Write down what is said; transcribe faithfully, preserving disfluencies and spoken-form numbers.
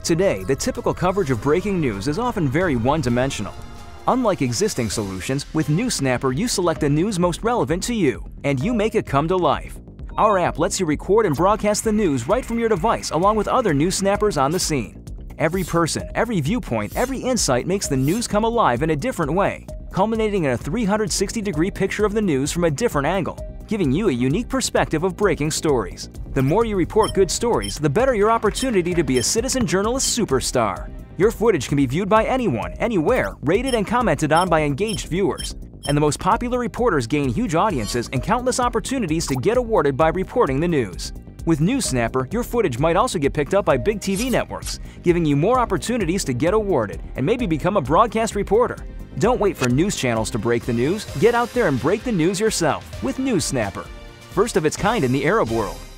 Today, the typical coverage of breaking news is often very one-dimensional. Unlike existing solutions, with NewsSnapr you select the news most relevant to you, and you make it come to life. Our app lets you record and broadcast the news right from your device along with other NewsSnappers on the scene. Every person, every viewpoint, every insight makes the news come alive in a different way, culminating in a three hundred sixty degree picture of the news from a different angle, giving you a unique perspective of breaking stories. The more you report good stories, the better your opportunity to be a citizen journalist superstar. Your footage can be viewed by anyone, anywhere, rated and commented on by engaged viewers. And the most popular reporters gain huge audiences and countless opportunities to get awarded by reporting the news. With NewsSnapr, your footage might also get picked up by big T V networks, giving you more opportunities to get awarded and maybe become a broadcast reporter. Don't wait for news channels to break the news. Get out there and break the news yourself with NewsSnapr. First of its kind in the Arab world.